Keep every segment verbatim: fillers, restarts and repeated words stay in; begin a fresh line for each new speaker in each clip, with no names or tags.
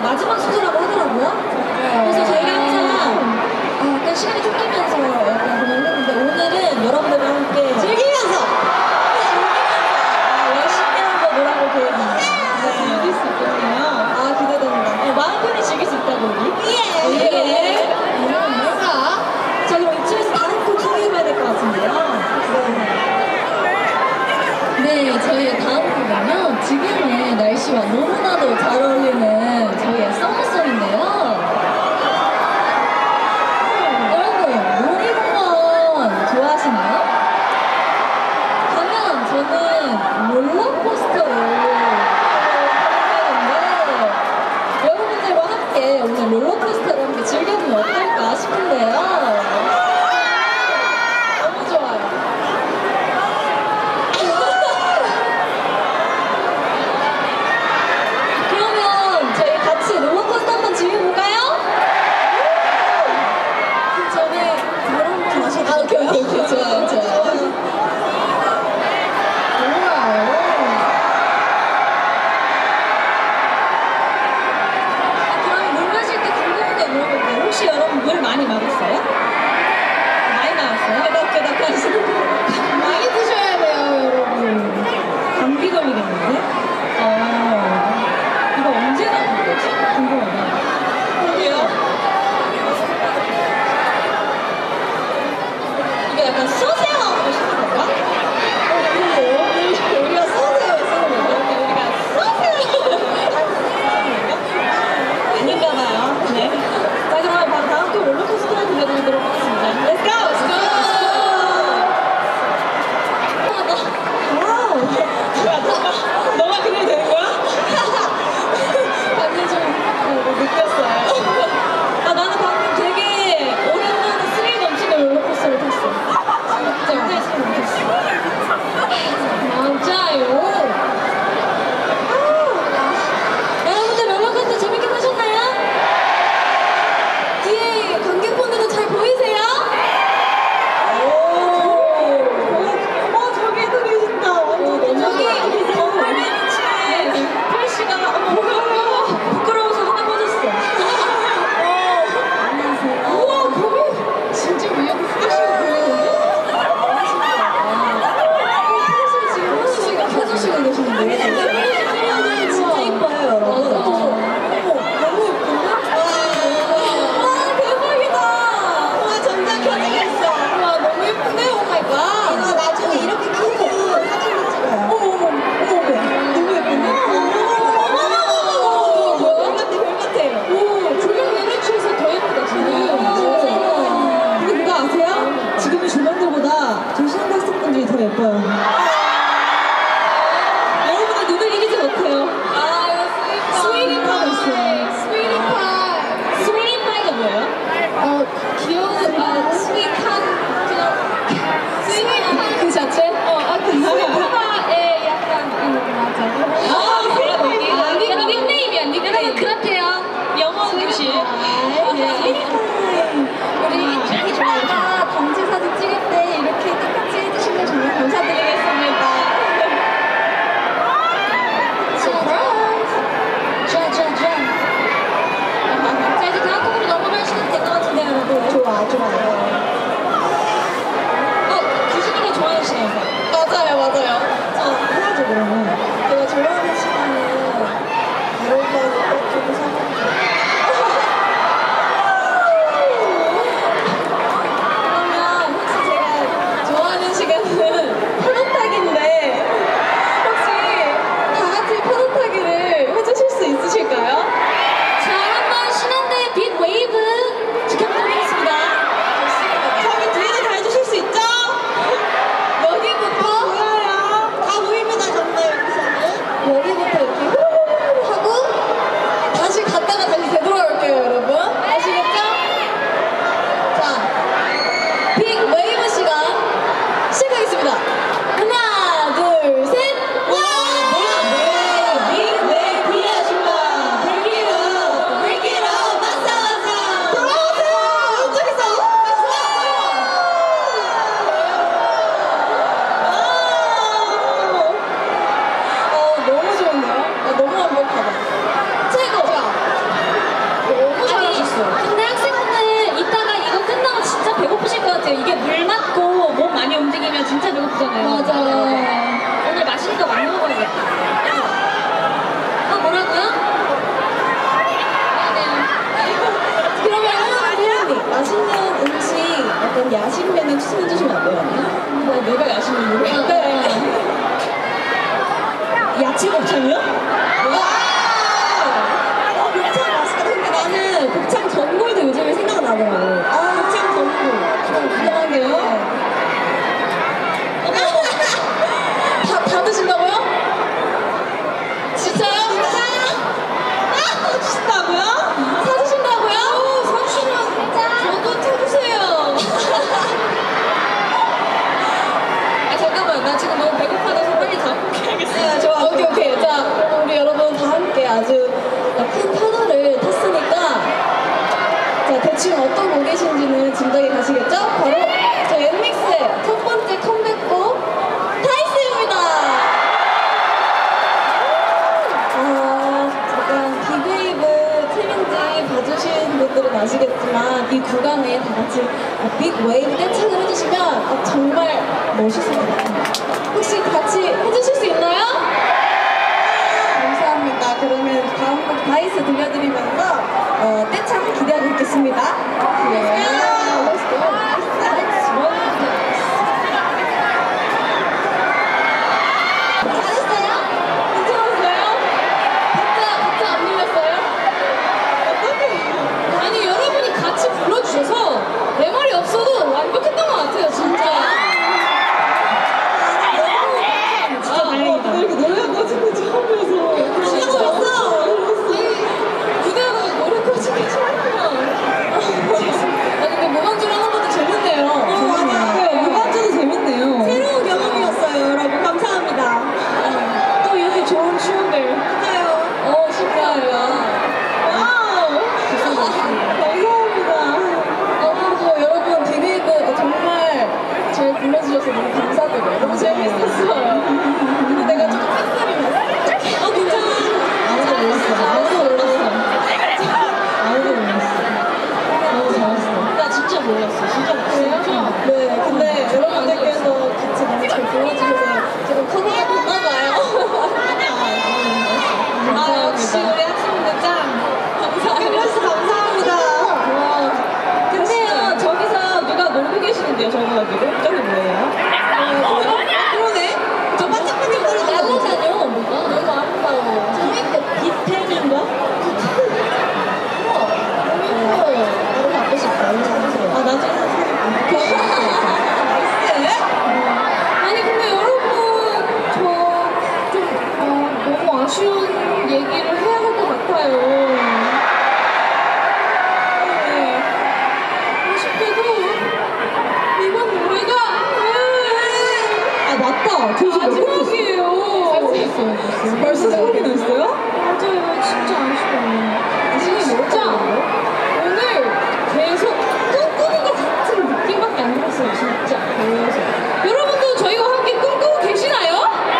마지막 순서라고 하더라고요. 그래서 저희가 항상 아, 약간 시간이 쫓기면서 약간 그런 했는데 오늘은 여러분들과 함께
즐기면서
아, 열심히 한번 놀아볼 계획입니다.
즐길 수 있거든요.
아, 기대된다. 어, 마음 편히 즐길 수 있다고 우리.
예!
예. 뭘까? 자, 그럼 이쯤에서 다른 곡 소개해봐야 될 것 같은데요.
네, 저희의 다음 곡은요, 지금의 날씨와 너무나도 잘 어울리는 저희의 썸머송인데요. 여러분, 놀이공원 좋아하시나요? 가면 저는 롤러코스터를 타는데 여러분들과 함께 오늘 롤러코스터를 함께 즐겨보면 어떨까 싶은데요. 너무 좋아요. 그러면 저희 같이 롤러코스터 한번 즐겨볼까요?
전에 노래 한번 마셔도
아, 오케이, 오케이, 오케이. 좋아요, 좋아요.
아, 그럼 물 마실 때 궁금한 게 물어볼게요. 혹시 여러분 물 많이 마셨어요? 많이 마셨어요? 끄덕끄덕 하시고
많이 드셔야 돼요, 여러분.
감기 걸리겠는데? 어, 이거 언제 나온 거지? 궁금하다.
그러게요.
이게 약간 서세요 하고 싶은 건가?
어, 그러게요. 우리가 서세요 쓰는 건가?
우리가 서세요! 아닌가 봐요. 네. 자, 그럼 바로 다음 곡 롤러코스터를 들려드리도록 하겠습니다. Let's go! Let's go!
와우! 뭐야, 너가, 너가 그래도 되는 거야?
아니, 좀 어, 느꼈어요. 아, 나는 방금 되게 오랜만에 스릴 넘치는 롤러코스터를 탔어. 진짜 굉장히 스릴 넘쳤어. 진짜요? 아, 여러분들 롤러코스터 재밌게 타셨나요? 뒤에 관객분들은 잘 보이세요?
어, 저기도 계신다. 완전
저기 건물에 위치에 플래시가 어머 부끄러워서 하나 빠졌어. 안녕하세요. 우와, 거기 진짜 위에 플래시가 보이는데? 플래시를 지금 켜주시고 켜주시고 계시는데 진짜 이뻐요, 여러분.
맞아.
어머, 너무 예쁜데? 와, 대박이다.
와, 점점 켜지고 있어.
와, 너무 예쁜데? 오 마이 갓.
이거 나중에 이렇게 켜고 사진도 찍어요.
어머, 어머, 어머, 어머. 너무 예쁜데? 어머,
별 같아, 별 같아.
오, 조명 예를 취해서 더 예쁘다, 지금. 근데 그거 아세요? 지금의 조명들보다 저 신한대 학생분들이 더 예뻐요. 여러분들 눈을 이기지 못해요.
아, 이거 스윗파이.
스위트파이 있어요.
스윗파이.
스위트파이가 뭐예요?
어, 귀여운, 아, 스윗한, 그냥, 스윗한
그 자체?
어, 아, 그 스윗파의 약간, 음, 맞아.
아, 그래요?
아, 닉- 닉네임이야, 닉네임.
여러분, 그렇대요. 영어 교실.
우리 이따가 단체 사진 찍을 때 이렇게 똑같이 해주시면 정말 감사드리겠습니다. 서프라이즈! 짠짠짠!
자, 이제 다음 곡으로 넘어갈 시간 된 것 같은데, 여러분.
좋아, 좋아요.
어, 규진이가 좋아하는 시간이다.
맞아요, 맞아요.
자, 해야죠, 그러면. 내가 좋아하는 시간은 여러분하고 꼭 주고 사는
그러면 혹시 제가 좋아하는 시간은 파도 타기인데 혹시 다 같이 파도 타기를 해주실 수 있으실까요? 자, 한번 신한대 빅 웨이브 지켜보겠습니다.
저기 뒤에도 다 해주실 수 있죠?
여기부터
보여요. 다 보입니다, 정말 여기서는.
여기부터 이렇게 후루루루 하고 다시
맛있는 음식, 어떤 야식 메뉴 추천해 주시면 안 돼요?
나 내가 야식 메뉴를
네.
야채 곱창이요? 와! 어, 곱창 맛있다. 근데 나는 곱창 전골도 요즘에 생각나더라고. 아, 곱창 전골. 좀 궁금한데요?
다, 다 드신다고요? 진짜요?
아, 주신다고요?
사주신다고요? 사주시면 저도 사주세요. 아 잠깐만 나 지금 너무 배고파서 빨리 다 포기하겠어.
네, 좋아. 오케이, 오케이. 자, 그럼 우리 여러분 다 함께 아주 큰 파도를 탔으니까 자, 대충 어떤 곡이신지는 짐작이 가시겠죠? 바로 저희 엔믹스의 첫 번째 컴백곡 다이스입니다. 아, 잠깐 빅웨이브 챌린지 봐주신 분들은 아시겠지만 이 구간에 다 같이 빅웨이브 떼창을 해주시면 아, 정말 멋있을 것 같아요. 혹시 같이 해주실 수 있나요? 감사합니다. 그러면 다음 곡 다이스 들려드리면서 어, 떼창 기대하고 있겠습니다. 네. Let's go.
잘했어요? 괜찮았어요? 박자 박자 안 밀렸어요? 아니 여러분이 같이 불러주셔서 내 말이 없어도 완벽했던 것 같아요 진짜.
진짜 다행이다. 이렇게 노래해가지고 처음이어서.
진짜 있어. 아니 무대가 노래까지 괜찮구나. 아니 근데 무반주로 하는 것도 재밌네요.
맞아요. 무반주도 재밌네요. 새로운 경험이었어요, 여러분. 감사합니다.
또 이렇게 좋은 추억을.
맞아요.
어 신기하네요.
와우. 감사합니다.
어, 그리고 여러분 비비브 정말 잘 불러주셔서 너무 감사드려요. 너무 재밌었어요.
근데 내가 조금 팬소리 났어.
어 괜찮아.
아무도 몰랐어. 아무도 몰랐어. 아무도 몰랐어. 너무 잘했어.
나 진짜 몰랐어. 진짜 진짜.
네, 근데 여러분들께서 같이 너무 잘 불러주셔서 지금 커버가 됐나봐요.
아 역시 우리 학생들 짱.
감사합니다. 감사합니다.
근데요 저기서 누가 놀고 계시는데요 저거 가지고 저게 뭐예요?
그러네. 저 반짝반짝 거리는 거.
날라다녀 뭐가 너무 아름다워.
재밌게 빗팬인가?
너무 갖고 싶다.
아, 나중에
아니 근데 여러분 저 좀 어, 너무 아쉬운 얘기를 해야 할 것 같아요. 네. 아쉽게도 이번 노래가
아, 맞다. 저 지금
마지막이에요.
벌써 생각이 났어요?
맞아요. 진짜 아쉬워요. 진짜 오늘 계속 꿈꾸는 것 같은 느낌밖에 안 들었어요. 진짜 계속. 여러분도 저희와 함께 꿈꾸고 계시나요?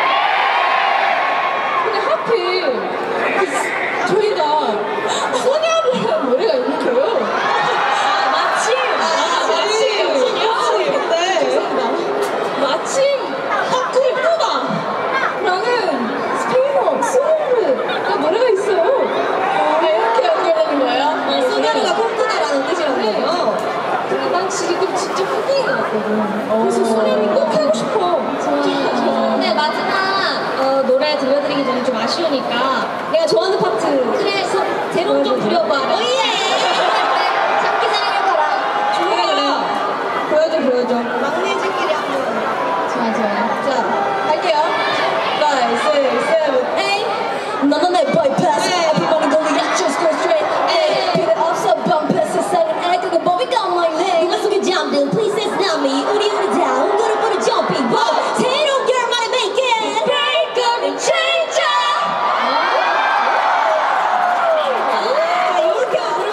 근데 하필 그 저희가 소녀라는 노래가 이렇게요. 아, 마침 아, 마침
근데
죄송합니다. 마침 꿈꾸다 라는 스페인어 스모르 노래가 있어요. 네, 이렇게 연결되는 거예요.
소녀가 꿈꾸다라는 뜻이라는
네.
거예요.
근데 난 지금 진짜 꿈꾸는 것 같거든. 그래서 소년이 꼭 하고 싶어.
근데 마지막 어, 노래 들려드리기 전에 좀 아쉬우니까 내가 좋아하는 파트 그래 서, 제목 좀 부려봐라 오예 참기 사랑해봐라
그래, 그래. 보여줘, 보여줘. 막내들끼리 한번.
좋아, 좋아.
자, 할게요. five, six, seven, eight.
너는 내 bypass. Everybody gonna get just go straight. Hey, put it up so bump it. 세상은 알고 그 법이 got my name.
네가 속에 잠든 please it's not me 우리 우리 down 그룹 부르 jumping wow 새로운 결말을 make it break up and change up
자, 이렇게 하면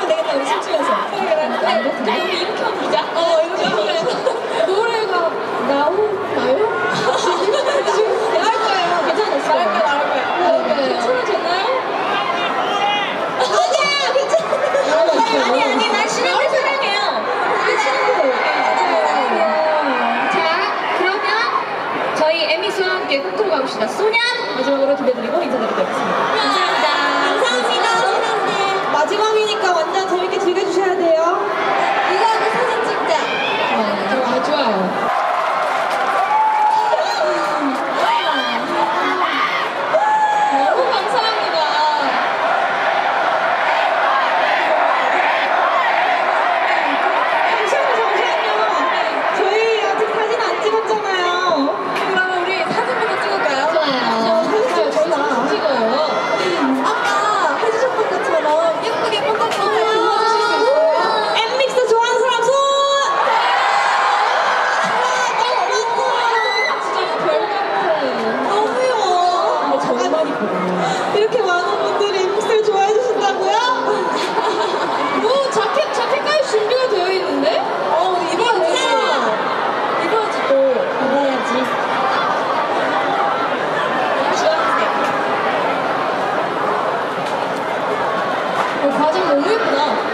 너무 예쁘다.